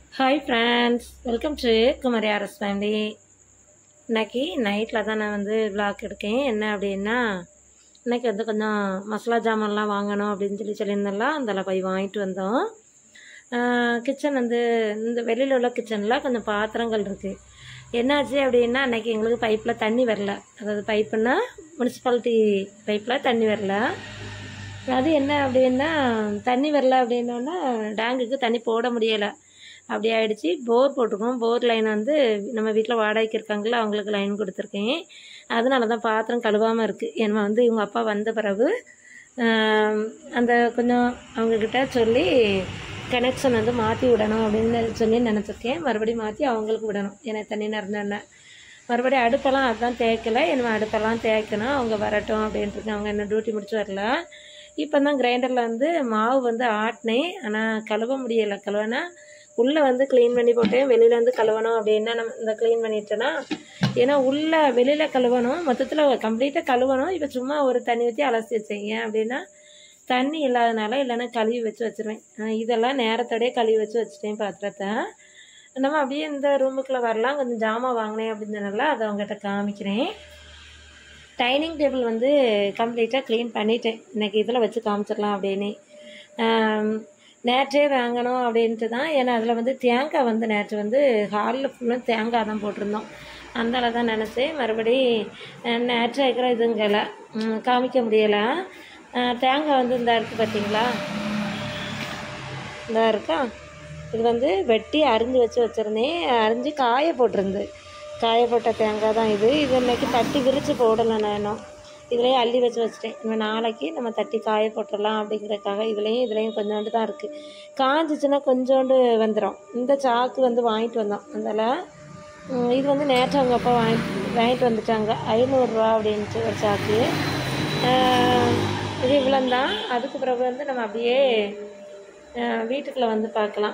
Hi friends, welcome to Kumari RS family. இன்னைக்கு நைட்டில் தான் நான் விளாக் எடுக்கேன். என்ன அப்படின்னா, இன்னைக்கு கொஞ்சம் மசாலா ஜாமான்லாம் வாங்கணும் அப்படின்னு சொல்லியிருந்தோம்ல, அதில் போய் வாங்கிட்டு வந்தோம். கிச்சன் இந்த வெளியில் உள்ள கிச்சனில் கொஞ்சம் பாத்திரங்கள் இருக்குது. என்னாச்சு அப்படின்னா, அன்றைக்கி எங்களுக்கு பைப்பில் தண்ணி வரல. அதாவது பைப்புன்னா முனிசிபாலிட்டி பைப்பில் தண்ணி வரல. அது என்ன அப்படின்னா, தண்ணி வரல அப்படின்னோன்னா டேங்குக்கு தண்ணி போட முடியலை. அப்படி ஆகிடுச்சி. போர் போட்டிருக்கோம். போர் லைன் நம்ம வீட்டில் வாடகைக்கு இருக்காங்களா, அவங்களுக்கு லைன் கொடுத்துருக்கேன். அதனால தான் பாத்திரம் கழுவாமல் இருக்குது. ஏன்னா இவங்க அப்பா வந்த பிறகு அந்த கொஞ்சம் அவங்கக்கிட்ட சொல்லி கனெக்ஷன் மாற்றி விடணும் அப்படின்னு சொல்லி நினச்சிருக்கேன். மறுபடியும் மாற்றி அவங்களுக்கு விடணும். ஏன்னா தண்ணி நிறந்தோன்னே மறுபடியும் அடுப்பெல்லாம் அதுதான் தேய்க்கலை. என்ன அடுப்பெல்லாம் தேய்க்கணும். அவங்க வரட்டும் அப்படின்ட்டுருக்கேன். அவங்க என்ன டியூட்டி முடிச்சு வரல. இப்போ தான் கிரைண்டரில் மாவு ஆட்டினேன். ஆனால் கழுவ முடியலை. கழுவினா உள்ளே க்ளீன் பண்ணி போட்டேன். வெளியில் கழுவணும் அப்படின்னா நம்ம இந்த க்ளீன் பண்ணிட்டேன்னா, ஏன்னா உள்ளே வெளியில் கழுவணும், மொத்தத்தில் கம்ப்ளீட்டாக கழுவணும். இப்போ சும்மா ஒரு தண்ணி ஊற்றி அலசி வச்சேங்க அப்படின்னா தண்ணி இல்லாதனால இல்லைன்னா கழுவி வச்சுருவேன். இதெல்லாம் நேரத்தோடய கழுவி வச்சுட்டேன் பாத்திரத்தை. நம்ம அப்படியே இந்த ரூமுக்குள்ளே வரலாம். கொஞ்சம் ஜாமான் வாங்கினேன் அப்படின்றனால அதை அவங்ககிட்ட காமிக்கிறேன். டைனிங் டேபிள் கம்ப்ளீட்டாக க்ளீன் பண்ணிட்டேன். இன்றைக்கி இதில் வச்சு காமிச்சிடலாம் அப்படின்னு. நேற்றே வாங்கணும் அப்படின்ட்டு தான். ஏன்னா அதில் தேங்காய் நேற்று ஹாலில் ஃபுல்லும் தேங்காய் தான் போட்டிருந்தோம். அந்தால தான் நினச்சேன். மறுபடி நேற்று வைக்கிற இதுங்களை காமிக்க முடியலை. தேங்காய் இந்த இருக்குது பார்த்தீங்களா, இந்த இருக்கா. இது வெட்டி அரிஞ்சு வச்சுருந்தேன். அரிஞ்சு காய போட்டிருந்து. காய போட்ட தேங்காய் தான் இது. இன்றைக்கி தட்டி விரித்து போடலை. நானும் இதுலேயே அள்ளி வச்சுட்டேன். இன்னும் நாளைக்கு நம்ம தட்டி காய போட்டுடலாம் அப்படிங்கிறதுக்காக. இதுலேயும் கொஞ்சோண்டு தான் இருக்குது. காஞ்சிச்சுன்னா கொஞ்சோண்டு வந்துடும். இந்த சாக்கு வாங்கிட்டு வந்தோம். அதில் இது நேற்று அவங்க அப்பா வாங்கிட்டு வந்துட்டாங்க. 500 ரூபா அப்படின்ட்டு ஒரு சாக்கு. இது இவ்வளோந்தான். அதுக்கு பிறகு நம்ம அப்படியே வீட்டுக்குள்ளே பார்க்கலாம்.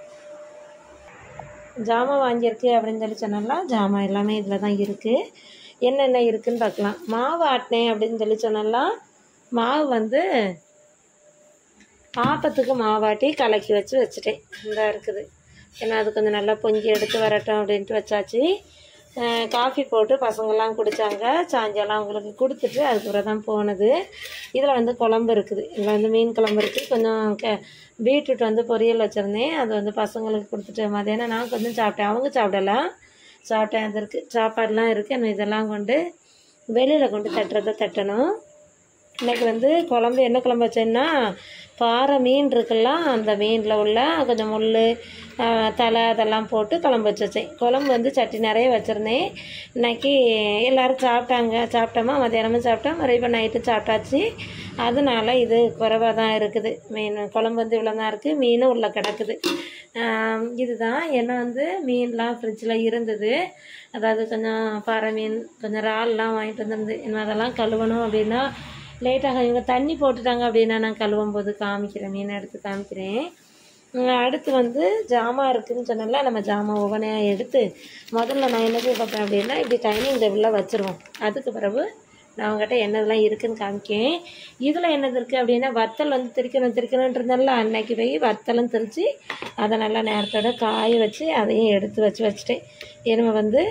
ஜாமான் வாங்கியிருக்கு அப்படின்னு சொன்னாலாம் ஜாமான் எல்லாமே இதில் தான் இருக்குது. என்னென்ன இருக்குதுன்னு பார்க்கலாம். மாவு ஆட்டினேன் அப்படின்னு சொன்னாலாம் மாவு ஆப்பத்துக்கு மாவாட்டி கலக்கி வச்சுட்டேன். இந்த இருக்குது. ஏன்னா அது கொஞ்சம் நல்லா பொங்கி எடுத்து வரட்டும் அப்படின்ட்டு வச்சாச்சு. காஃபி போட்டு பசங்கள்லாம் குடித்தாங்க. சாயங்காலம் அவங்களுக்கு கொடுத்துட்டு அதுக்கப்புறம் தான் போனது. இதில் குழம்பு இருக்குது. இதில் மீன் குழம்பு இருக்குது. கொஞ்சம் பீட்ரூட் பொரியல் வச்சுருந்தேன். அது பசங்களுக்கு கொடுத்துட்டு மதியானம் நான் கொஞ்சம் சாப்பிட்டேன். அவங்க சாப்பிடலாம். சாப்பிட்டேன். அது இருக்குது. சாப்பாடுலாம் இருக்குது. நம்ம இதெல்லாம் கொண்டு வெளியில் கொண்டு தட்டணும். இன்றைக்கி குழம்பு என்ன குழம்பு வச்சேன்னா, பாறை மீன் இருக்குல்லாம், அந்த மீனில் உள்ள கொஞ்சம் முள் தலை அதெல்லாம் போட்டு குழம்பு வச்சேன். குழம்பு சட்டி நிறைய வச்சுருந்தேன். இன்றைக்கி எல்லோரும் சாப்பிட்டோமா, மதியானமும் சாப்பிட்டோம். மறுபடியும் நைட்டு சாப்பிட்டாச்சு. அதனால இது குறைவாக தான் இருக்குது. மீன் குழம்பு இவ்வளோ தான் இருக்குது. மீனும் உள்ளே கிடக்குது. இதுதான். ஏன்னா மீன்லாம் ஃப்ரிட்ஜில் இருந்தது. அதாவது கொஞ்சம் பாறை மீன், கொஞ்சம் இறால்லாம் வாங்கிட்டு வந்துருந்து. இன்னும் அதெல்லாம் கழுவணும் அப்படின்னா லேட்டாக. இவங்க தண்ணி போட்டுட்டாங்க அப்படின்னா நான் கழுவும் போது காமிக்கிறேன். மீனை எடுத்து காமிக்கிறேன். அடுத்து ஜாமான் இருக்குதுன்னு சொன்னால நம்ம ஜாமான் ஒவ்வொன்றையாக எடுத்து முதல்ல நான் என்ன செய்ய பார்ப்பேன் அப்படின்னா, இப்படி டைனிங் டேபிளில் வச்சுருவோம். அதுக்கு பிறகு நான் அவங்ககிட்ட என்னதெல்லாம் இருக்குதுன்னு காமிக்கேன். இதில் என்னது இருக்குது அப்படின்னா, வத்தல் திரிக்கணுன்றதுனால அன்னைக்கு போய் வத்தலும் திரித்து அதை நல்லா நேரத்தோட காய வச்சு அதையும் எடுத்து வச்சுட்டேன். நம்ம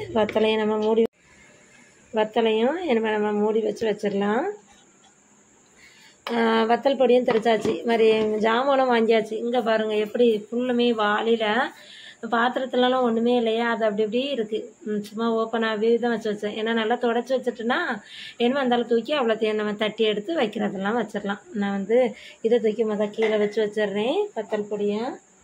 வத்தலையும் நம்ம மூடி வச்சிடலாம். வத்தல் பொடியும் திரிச்சாச்சு. மாதிரி ஜாமானும் வாங்கியாச்சு. இங்கே பாருங்கள் எப்படி ஃபுல்லுமே வாளியில் பாத்திரத்துலலாம் ஒன்றுமே இல்லையா, அது அப்படி இப்படி இருக்குது. சும்மா ஓப்பனாகவே தான் வச்சேன். ஏன்னா நல்லா தொடச்சி வச்சுட்டுன்னா என்னமோ அந்தாலும் தூக்கி அவ்வளோத்தையும் நம்ம தட்டி எடுத்து வைக்கிறதெல்லாம் வச்சிடலாம். நான் இதை தூக்கி கீழே வச்சிடுறேன். வத்தல் பொடியை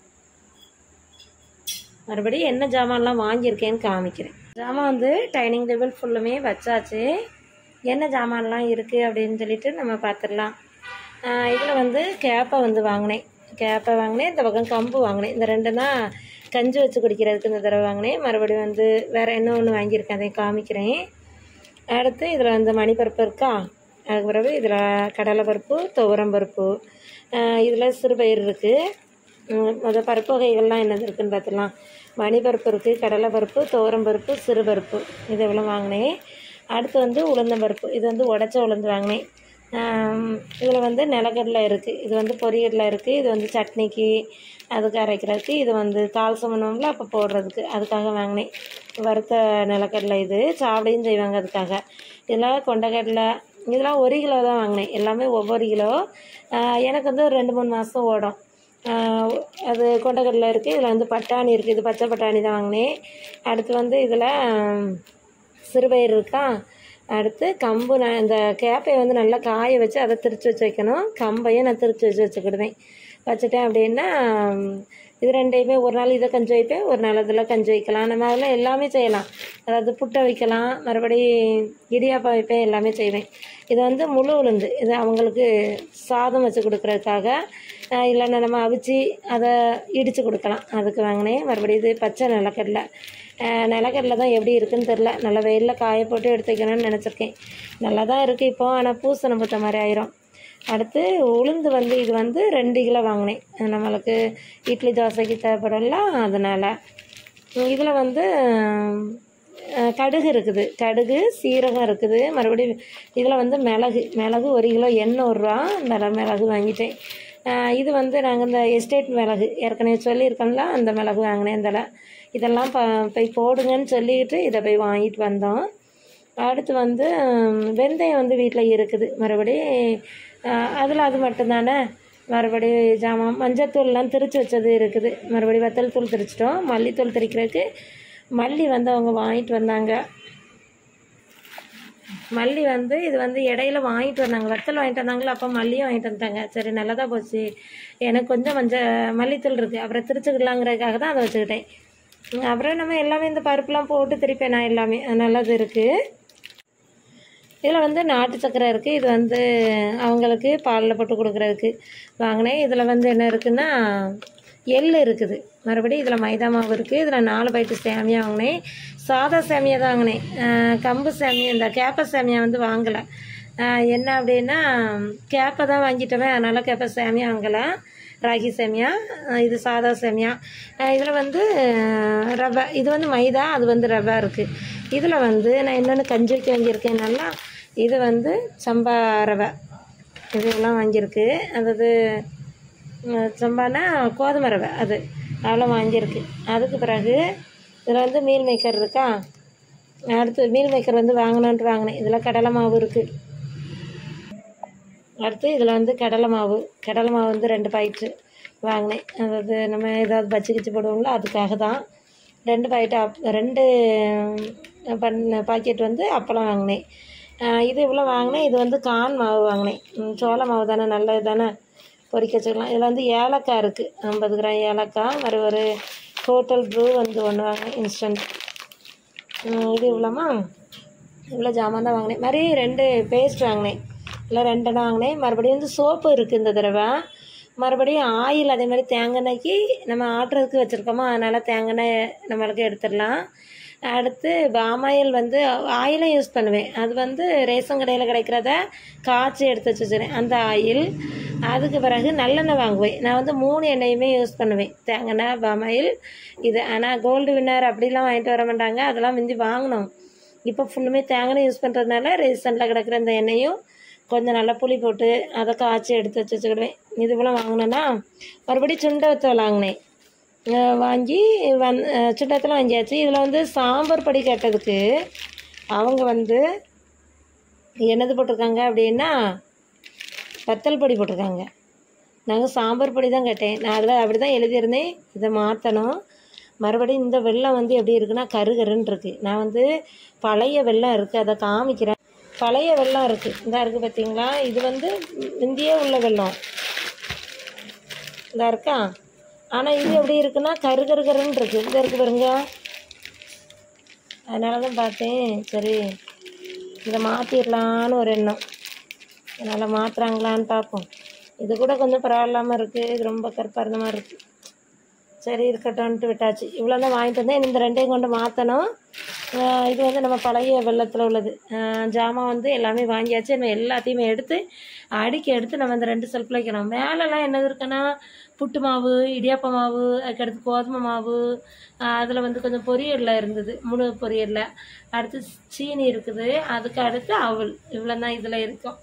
மறுபடியும் என்ன ஜாமான்லாம் வாங்கியிருக்கேன்னு காமிக்கிறேன். ஜாமான் டைனிங் டேபிள் ஃபுல்லுமே வச்சாச்சு. என்ன ஜாமான்லாம் இருக்குது அப்படின்னு சொல்லிட்டு நம்ம பார்த்துடலாம். இதில் கேப்பை வாங்கினேன். இந்த பக்கம் கம்பு வாங்கினேன். இந்த ரெண்டு தான் கஞ்சி வச்சு குடிக்கிறதுக்கு இந்த தடவை வாங்கினேன். மறுபடியும் வேறு என்ன ஒன்று வாங்கியிருக்கேன், அதை காமிக்கிறேன். அடுத்து இதில் மணிப்பருப்பு இருக்கா. அதுக்கு பிறகு இதில் கடலைப்பருப்பு, துவரம்பருப்பு, இதில் சிறுபயிறு இருக்குது. பருப்பு வகைகள்லாம் என்னது இருக்குதுன்னு பார்த்துடலாம். மணிப்பருப்பு இருக்குது, கடலைப்பருப்பு, துவரம்பருப்பு, சிறுபருப்பு, இது எவ்வளோ வாங்கினேன். அடுத்து உளுந்தம்பருப்பு. இது உடச்ச உளுந்து வாங்கினேன். இதில் வந்து நிலக்கடலை இருக்குது, இது வந்து பொரியலில் இருக்குது, இது வந்து சட்னிக்கு அதுக்கு அரைக்கிறதுக்கு, இது வந்து தால் சமணம்ல அப்போ போடுறதுக்கு அதுக்காக வாங்கினேன். வறுத்த நிலக்கடலை இது சாப்பிடையும் செய்வாங்க அதுக்காக. இதெல்லாம் கொண்டக்கடலை இதெல்லாம் 1 கிலோ தான் வாங்கினேன், எல்லாமே ஒவ்வொரு கிலோ. எனக்கு வந்து ஒரு 2-3 மாதம் ஓடும். அது கொண்டக்கடலை இருக்குது, இதில் வந்து பட்டாணி இருக்குது, இது பச்சை பட்டாணி தான் வாங்கினேன். அடுத்து வந்து இதில் சிறுபயிறு இருக்கா. அடுத்து கம்பு, நான் இந்த கேப்பையை வந்து நல்லா காய வச்சு அதை திரித்து வச்சு வைக்கணும். கம்பையும் நான் திரித்து வச்சுக்கிடுவேன். வச்சுட்டேன் அப்படின்னா இது ரெண்டையுமே ஒரு நாள் இதை கஞ்சி வைப்பேன், ஒரு நாள் அதில் கஞ்சி வைக்கலாம். நம்ம அதில் எல்லாமே செய்யலாம். அதாவது புட்டை வைக்கலாம், மறுபடி இடியாப்பம் வைப்பேன், எல்லாமே செய்வேன். இது வந்து முழு உளுந்து, இது அவங்களுக்கு சாதம் வச்சு கொடுக்குறதுக்காக. இல்லைன்னா நம்ம அவிச்சு அதை இடித்து கொடுக்கலாம், அதுக்கு வாங்கினேன். மறுபடியும் இது பச்சை நிலக்கடலை. நிலக்கடலை தான் எப்படி இருக்குதுன்னு தெரில, நல்லா வெயிலில் காய போட்டு எடுத்து வைக்கணும்னு நினச்சிருக்கேன். நல்லா தான் இருக்குது இப்போ, ஆனால் பூசணம் பூத்த மாதிரி ஆயிரும். அடுத்து உளுந்து வந்து இது வந்து 2 கிலோ வாங்கினேன், நம்மளுக்கு இட்லி தோசைக்கு தேவைப்படல அதனால். இதில் வந்து கடுகு இருக்குது, கடுகு சீரகம் இருக்குது. மறுபடியும் இதில் வந்து மிளகு 1 கிலோ 800 ரூபா, இந்த மிளகு வாங்கிட்டேன். இது வந்து நாங்கள் இந்த எஸ்டேட் மிளகு ஏற்கனவே சொல்லியிருக்கோம்ல, அந்த மிளகு வாங்கினேன். இதெல்லாம் போய் போடுங்கன்னு சொல்லிக்கிட்டு இதை போய் வாங்கிட்டு வந்தோம். அடுத்து வந்து வெந்தயம் வந்து வீட்டில் இருக்குது, மறுபடி அதில் அது மட்டும்தானே. மறுபடி ஜாமான் மஞ்சத்தூள்லாம் திரித்து வச்சது இருக்குது, மறுபடி வத்தல் தூள் திரிச்சிட்டோம். மல்லித்தூள் திரிக்கிறதுக்கு மல்லி வந்து அவங்க வாங்கிட்டு வந்தாங்க. மல்லி வந்து இது வந்து இடையில வாங்கிட்டு வந்தாங்க, வத்தல் வாங்கிட்டு வந்தாங்களா, அப்போ மல்லியும் வாங்கிட்டு வந்தாங்க. சரி நல்லதாக போச்சு, எனக்கு கொஞ்சம் மல்லித்தூள் இருக்குது, அப்புறம் திரிச்சுக்கலாங்கிறதுக்காக தான் அதை வச்சுக்கிட்டேன். அப்புறம் நம்ம எல்லாமே இந்த பருப்புலாம் போட்டு திரிப்பேன் நான் எல்லாமே, நல்லது இருக்குது. இதில் வந்து நாட்டு சக்கரை இருக்குது, இது வந்து அவங்களுக்கு பாலில் போட்டு கொடுக்குறதுக்கு வாங்கினேன். இதில் வந்து என்ன இருக்குன்னா எள் இருக்குது, மறுபடியும் இதில் மைதா மாவு இருக்குது. இதில் 4 பாக்கெட்டு சேமியா வாங்கினேன், சாதா சேமியா தான் வாங்கினேன். கம்பு சேமியா இந்த கேப்பை சேமியா வந்து வாங்கலை. என்ன அப்படின்னா கேப்பை தான் வாங்கிட்டோமே, அதனால் கேப்பை சேமியா வாங்கலை, ராகி சேமியா. இது சாதா சேமியா. இதில் வந்து ரவை, இது வந்து மைதா, அது வந்து ரவை இருக்குது. இதில் வந்து நான் என்னென்னு கஞ்சி வைக்க வாங்கியிருக்கேன் நல்லா. இது வந்து சம்பா ரவை, இதெல்லாம் வாங்கியிருக்கு. அதாவது சம்பானா கோதுமை ரவை, அது அவ்வளோ வாங்கியிருக்கு. அதுக்கு பிறகு இதில் வந்து மீல் மேக்கர் இருக்கா. அடுத்து மீல் மேக்கர் வந்து வாங்கினோன்ட்டு வாங்கினேன். இதில் கடலை மாவு இருக்குது. அடுத்து இதில் வந்து கடலை மாவு வந்து 2 பாக்கெட்டு வாங்கினேன். அதாவது நம்ம ஏதாவது பச்சி கிச்சி போடுவோம்ல, அதுக்காக தான் 2 பாக்கெட்டு 2 பாக்கெட் வந்து அப்பளம் வாங்கினேன். இது இவ்வளோ வாங்கினேன். இது வந்து கான் மாவு வாங்கினேன், சோள மாவு தானே, நல்லது தானே, பொரிக்க வச்சுக்கலாம். இதில் வந்து ஏலக்காய் இருக்குது, 50 கிராம் ஏலக்காய். ஒரு ஹோட்டல் ப்ரூ வந்து ஒன்று வாங்கினேன், இன்ஸ்டன்ட். இது இவ்வளோ ஜாமான் தான் வாங்கினேன். மாதிரி 2 பேஸ்ட் வாங்கினேன், இல்லை 2 வாங்கினேன். மறுபடியும் வந்து சோப்பு இருக்குது இந்த தடவை. மறுபடியும் ஆயில், அதே மாதிரி தேங்காய் எண்ணெய்க்கு நம்ம ஆட்டுறதுக்கு வச்சுருக்கோமா, அதனால் தேங்காய் எண்ணெய் நம்மளுக்கு எடுத்துடலாம். அடுத்து பாமாயில் வந்து ஆயிலும் யூஸ் பண்ணுவேன், அது வந்து ரேஷன் கடையில் கிடைக்கிறத காய்ச்சி எடுத்து வச்சுக்கிறேன் அந்த ஆயில். அதுக்கு பிறகு நல்லெண்ணெய் வாங்குவேன். நான் வந்து 3 எண்ணெயுமே யூஸ் பண்ணுவேன், தேங்காய் எண்ணெய், பாமாயில், இது. ஆனால் கோல்டு வின்னர் அப்படிலாம் வாங்கிட்டு வர மாட்டாங்க, அதெல்லாம் முந்தி வாங்கினோம். இப்போ ஃபுல்லுமே தேங்காய் எண்ணெய் யூஸ் பண்ணுறதுனால ரேஷனில் கிடக்கிற இந்த எண்ணெயும் கொஞ்சம் நல்லா புளி போட்டு அதை காய்ச்சி எடுத்து வச்சுக்கிடுவேன். இது போல் வாங்கினேன்னா மறுபடியும் சுண்டை வத்தல் வாங்கினேன். வாங்கி சுண்டத்தில் வாங்கியாச்சு. இதில் வந்து சாம்பார் பொடி கேட்டதுக்கு அவங்க வந்து என்னது போட்டிருக்காங்க அப்படின்னா வத்தல் பொடி போட்டிருக்காங்க. நாங்கள் சாம்பார் பொடி தான் கேட்டேன், நான் அதில் அப்படி தான் எழுதியிருந்தேன். இதை மாற்றணும். மறுபடியும் இந்த வெல்லம் வந்து எப்படி இருக்குன்னா கருகருன்னு இருக்குது. நான் வந்து பழைய வெல்லம் இருக்குது, அதை காமிக்கிறேன். பழைய வெல்லம் இருக்குது, இதாக இருக்குது பார்த்தீங்களா. இது வந்து இந்தியே உள்ள வெல்லம் இதாக இருக்கா. ஆனால் இது எப்படி இருக்குன்னா கருகருன்னு இருக்குது, இதாக இருக்குது பாருங்க. அதனால தான் பார்த்தேன், சரி இதை மாற்றிடலான்னு ஒரு எண்ணம். அதனால் மாற்றுறாங்களான்னு பார்ப்போம். இது கூட கொஞ்சம் பரவாயில்லாமல் இருக்குது, இது ரொம்ப கருப்பாக இருந்த மாதிரி இருக்குது. சரி இருக்கட்டும்ன்ட்டு விட்டாச்சு. இவ்வளோ தான் வாங்கிட்டு வந்தேன், இந்த 2ஐயும் கொண்டு மாற்றணும். இது வந்து நம்ம பழைய வெள்ளத்தில் உள்ளது. ஜாமான் வந்து எல்லாமே வாங்கியாச்சு. நம்ம எல்லாத்தையுமே எடுத்து நம்ம இந்த 2 செல்ஃபில் வைக்கணும். மேலெலாம் என்னது இருக்குன்னா புட்டு மாவு, இடியாப்ப மாவு, அதுக்கடுத்து கோதுமை மாவு, அதில் வந்து கொஞ்சம் பொரியலில் இருந்தது, முழு பொரியலில். அடுத்து சீனி இருக்குது, அதுக்கு அடுத்து அவல். இவ்வளோ தான் இதில் இருக்கும்.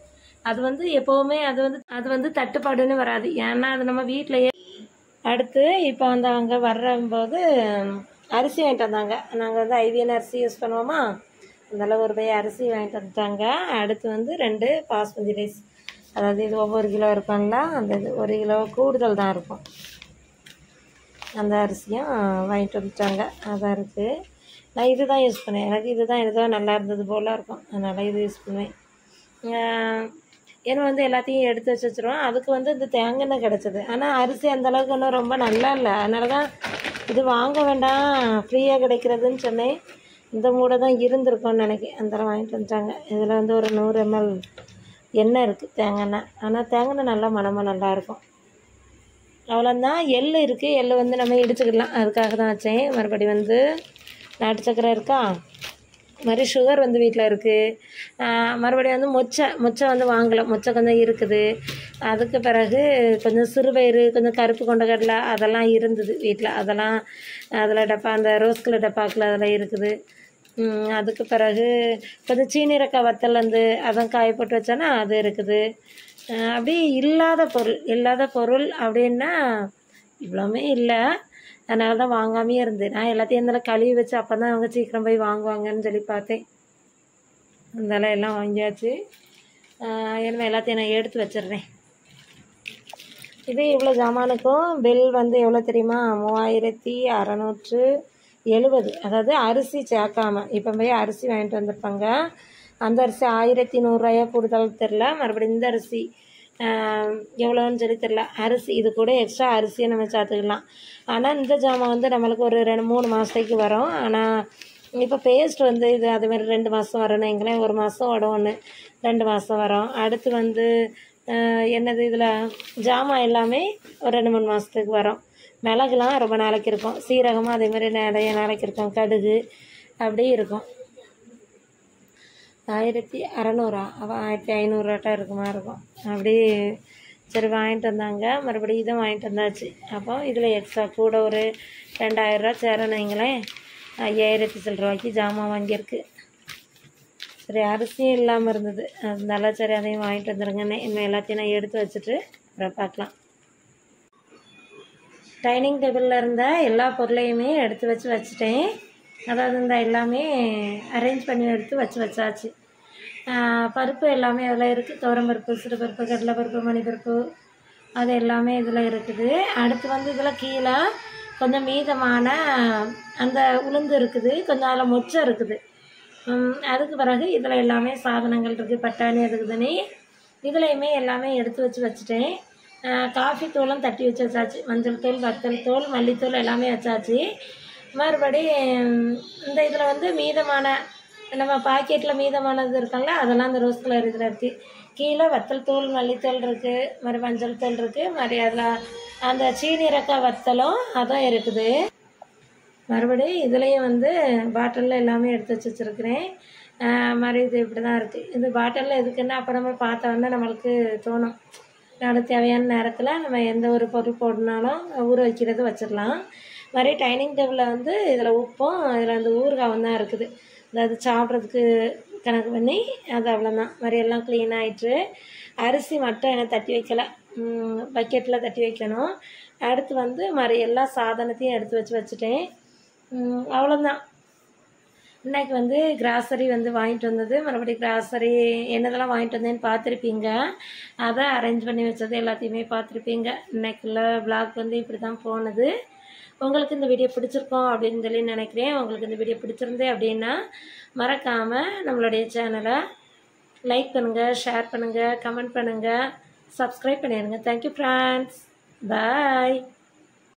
அது வந்து எப்போவுமே அது வந்து தட்டுப்பாடுன்னு வராது. ஏன்னா அது நம்ம வீட்டிலையே. அடுத்து இப்போ வந்து அவங்க வர்றம்போது அரிசி வாங்கிட்டு வந்தாங்க. நாங்கள் வந்து ஐவிஎன் அரிசி யூஸ் பண்ணுவோமா, அதனால் ஒரு பை அரிசி வாங்கிட்டு வந்துட்டாங்க. அடுத்து வந்து 2 பாஸ்மதி ரைஸ், அதாவது இது ஒவ்வொரு கிலோ இருக்கும்ல, அந்த இது 1 கிலோ கூடுதல் தான் இருக்கும். அந்த அரிசியும் வாங்கிட்டு வந்துட்டாங்க. அதான் இருக்குது. நான் இது தான் யூஸ் பண்ணேன். எனக்கு இது தான் ஏதோ நல்லா இருந்தது போல் இருக்கும், அதனால் இது யூஸ் பண்ணுவேன். ஏன்னா வந்து எல்லாத்தையும் எடுத்து வச்சுருவோம். அதுக்கு வந்து இந்த தேங்காய் எண்ணெய் கிடச்சிது. ஆனால் அரிசி அந்தளவுக்கு இன்னும் ரொம்ப நல்லா இல்லை. அதனால தான் இது வாங்க வேண்டாம், ஃப்ரீயாக கிடைக்கிறதுன்னு சொன்னேன். இந்த மூடை தான் இருந்திருக்கும்னு நினைக்கிறேன். அதெல்லாம் வாங்கிட்டு வந்துட்டாங்க. இதில் வந்து ஒரு 100 ml எண்ணெய் இருக்குது, தேங்காய் எண்ணெய். ஆனால் தேங்காய் எண்ணெய் நல்லா மனமாக நல்லாயிருக்கும். அவ்வளோதான். எள் இருக்குது, எள் வந்து நம்ம இடிச்சுக்கலாம், அதுக்காக தான் வச்சேன். மறுபடி வந்து நாட்டு சக்கரை இருக்கா, மாதிரி சுகர் வந்து வீட்டில் இருக்குது. மறுபடியும் வந்து மொச்சை வந்து வாங்கலை, மொச்சை கொஞ்சம் இருக்குது. அதுக்கு பிறகு கொஞ்சம் சிறுபயிறு, கொஞ்சம் கருப்பு கொண்டக்கடலை அதெல்லாம் இருந்தது வீட்டில். அதெல்லாம் அதில் டப்பா, அந்த ரோஸ் கலர் டப்பாக்கில் அதெல்லாம் இருக்குது. அதுக்கு பிறகு கொஞ்சம் சீனிரக்காய் வத்தல் வந்து அதான் காய போட்டு வச்சோன்னா அது இருக்குது. அப்படி இல்லாத பொருள் அப்படின்னா இவ்வளோமே இல்லை. அதனால தான் வாங்காமே இருந்தேன். நான் எல்லாத்தையும் இருந்தாலும் கழுவி வச்சு அப்போ தான் அவங்க சீக்கிரம் போய் வாங்குவாங்கன்னு சொல்லி பார்த்தேன். அதனால் எல்லாம் வாங்கியாச்சு. என்ன எல்லாத்தையும் நான் எடுத்து வச்சிடுறேன். இது இவ்வளோ ஜாமானுக்கும் பில் வந்து எவ்வளோ தெரியுமா? 3670. அதாவது அரிசி சேர்க்காமல். இப்போ போய் அரிசி வாங்கிட்டு வந்திருப்பாங்க. அந்த அரிசி 1100 கூடுதல் தெரில. மறுபடியும் இந்த அரிசி எவ்வளோன்னு சொல்லி தெரில. அரிசி இது கூட எக்ஸ்ட்ரா அரிசியை நம்ம சேர்த்துக்கலாம். ஆனால் இந்த ஜாமான் வந்து நம்மளுக்கு ஒரு 2-3 மாதத்துக்கு வரும். ஆனால் இப்போ பேஸ்ட் வந்து இது அதுமாதிரி 2 மாதம் வரணும். எங்களேன் 1 மாதம் ஓடும், 2 மாதம் வரும். அடுத்து வந்து என்னது இதில் ஜாமான் எல்லாமே ஒரு 2-3 மாதத்துக்கு வரும். மிளகுலாம் ரொம்ப நாளைக்கு இருக்கும், சீரகமும் அதேமாதிரி நிறைய நாளைக்கு இருக்கும், கடுகு அப்படி இருக்கும். 1600 அவள் 1500 இருக்குமா இருக்கும். அப்படி சரி வாங்கிட்டு வந்தாங்க. மறுபடியும் இதை வாங்கிட்டு வந்தாச்சு. அப்போ இதில் எக்ஸ்ட்ரா கூட ஒரு 2000 சேரணும். வைங்களேன், 5000 சில்லறைக்கு ஜாமான் வாங்கியிருக்கு. சரி அரிசியும் இல்லாமல் இருந்தது, அதனால சரி அதையும் வாங்கிட்டு வந்துடுங்கன்னு இன்னும் எல்லாத்தையும் நான் எடுத்து வச்சுட்டு அப்புறம் பார்க்கலாம். டைனிங் டேபிளில் இருந்த எல்லா பொருளையுமே எடுத்து வச்சுட்டேன். அதாவது இந்த எல்லாமே அரேஞ்ச் பண்ணி எடுத்து வச்சாச்சு. பருப்பு எல்லாமே அதில் இருக்குது. துவரம்பருப்பு, சிறுபருப்பு, கடலைப்பருப்பு, மணிப்பருப்பு அது எல்லாமே இதில் இருக்குது. அடுத்து வந்து இதில் கீழே கொஞ்சம் மீதமான அந்த உளுந்து இருக்குது, கொஞ்சம் அதில் மொச்சை இருக்குது. அதுக்கு பிறகு இதில் எல்லாமே சாதனங்கள் இருக்குது, பட்டாணி இருக்குதுன்னு இதுலையுமே எல்லாமே எடுத்து வச்சுட்டேன். காஃபி தூளும் தட்டி வச்சாச்சு, மஞ்சள் தூள், வத்தல் தூள், மல்லித்தூள் எல்லாமே வச்சாச்சு. மறுபடி இந்த இதில் வந்து மீதமான நம்ம பாக்கெட்டில் மீதமானது இருக்குல்ல, அதெல்லாம் அந்த ரோஸ் கலர் இதில் இருக்குது. கீழே வத்தல் தூள், மல்லித்தூள் இருக்குது, மறு மஞ்சள் தூள் இருக்குது, மறு அதில் அந்த சீனிரக்காய் வத்தலும் அதுவும் இருக்குது. மறுபடியும் இதுலேயும் வந்து பாட்டிலில் எல்லாமே எடுத்து வச்சுருக்கிறேன். மாதிரி இது இப்படி தான் இருக்குது. இது பாட்டிலில் எதுக்குன்னா அப்போ நம்ம பார்த்தோன்னா நம்மளுக்கு தோணும், நாடு தேவையான நேரத்தில் நம்ம எந்த ஒரு பொருள் போடனாலும் ஊற வைக்கிறது வச்சிடலாம். மாதிரி டைனிங் டேபிளில் வந்து இதில் உப்பும் இதில் வந்து ஊறுகாவும் தான் இருக்குது. அதாவது சாப்பிட்றதுக்கு கணக்கு பண்ணி அது அவ்வளோதான். மாதிரி எல்லாம் க்ளீன் ஆகிட்டு அரிசி மட்டும் எனக்கு தட்டி வைக்கலை, பக்கெட்டில் தட்டி வைக்கணும். அடுத்து வந்து மாதிரி எல்லா சாதனத்தையும் எடுத்து வச்சுட்டேன். அவ்வளோதான். இன்றைக்கி வந்து கிராசரி வந்து வாங்கிட்டு வந்தது. மறுபடியும் கிராசரி என்னதெல்லாம் வாங்கிட்டு வந்தேன்னு பார்த்துருப்பீங்க. அதை அரேஞ்ச் பண்ணி வச்சது எல்லாத்தையுமே பார்த்துருப்பீங்க. இன்றைக்குள்ள விளாக் வந்து இப்படி தான் போனது. உங்களுக்கு இந்த வீடியோ பிடிச்சிருக்கோம் அப்படின்னு சொல்லி நினைக்கிறேன். உங்களுக்கு இந்த வீடியோ பிடிச்சிருந்தே அப்படின்னா மறக்காமல் நம்மளுடைய சேனலை லைக் பண்ணுங்கள், ஷேர் பண்ணுங்கள், கமெண்ட் பண்ணுங்கள், சப்ஸ்கிரைப் பண்ணிடுங்க. தேங்க்யூ ஃப்ரெண்ட்ஸ், பாய்.